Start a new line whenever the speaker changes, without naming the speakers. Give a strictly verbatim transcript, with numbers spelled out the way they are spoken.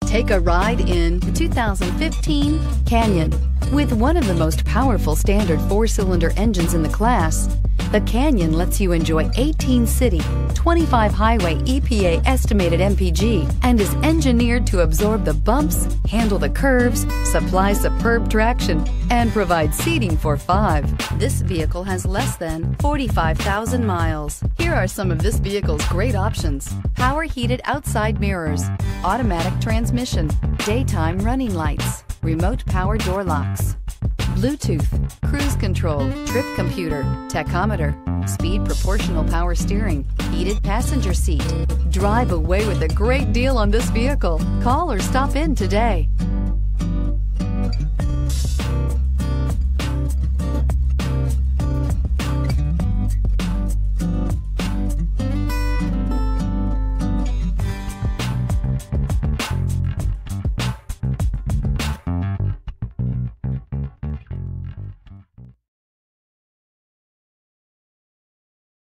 Take a ride in the two thousand fifteen Canyon. With one of the most powerful standard four-cylinder engines in the class, the Canyon lets you enjoy eighteen city, twenty-five highway E P A estimated M P G and is engineered to absorb the bumps, handle the curves, supply superb traction, and provide seating for five. This vehicle has less than forty-five thousand miles. Here are some of this vehicle's great options: power heated outside mirrors, automatic transmission, daytime running lights, remote power door locks, Bluetooth, cruise control, trip computer, tachometer, speed proportional power steering, heated passenger seat. Drive away with a great deal on this vehicle. Call or stop in today.